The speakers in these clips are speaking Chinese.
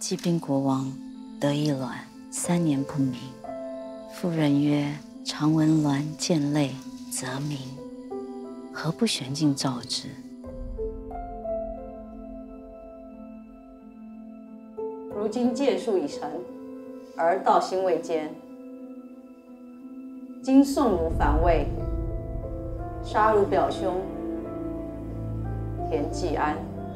击兵国王得意卵3年不明，妇人曰：“常闻鸾见泪则鸣，何不悬镜照之？” 如今剑术已成，而道心未坚。今宋奴反魏，杀汝表兄田季安。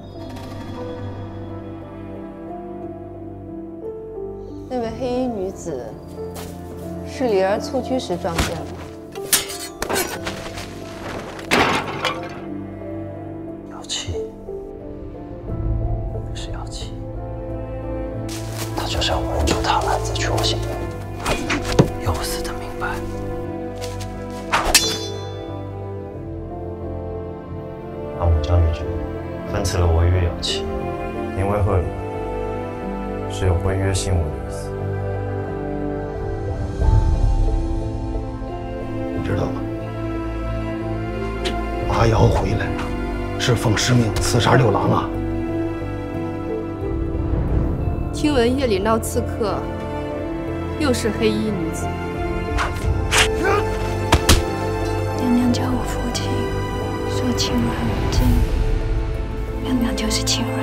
那位黑衣女子是李儿蹴居时撞见的。 妖气，是妖气，他就是要稳住他儿子去我心里，有死的明白。让我家女眷分赐了违约妖气，因为贿赂是有违约信物的意思。 你知道吗？八瑶回来了，是奉师命刺杀六郎啊！ 听闻夜里闹刺客，又是黑衣女子。 娘娘叫我父亲说青鸾无尽，娘娘就是青鸾。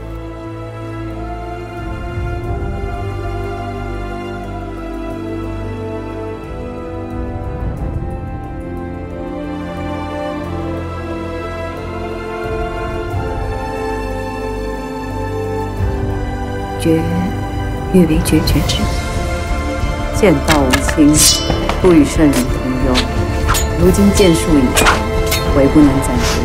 决欲为决绝之，剑道无亲，不与圣人同忧。如今剑术已成，唯不能暂时。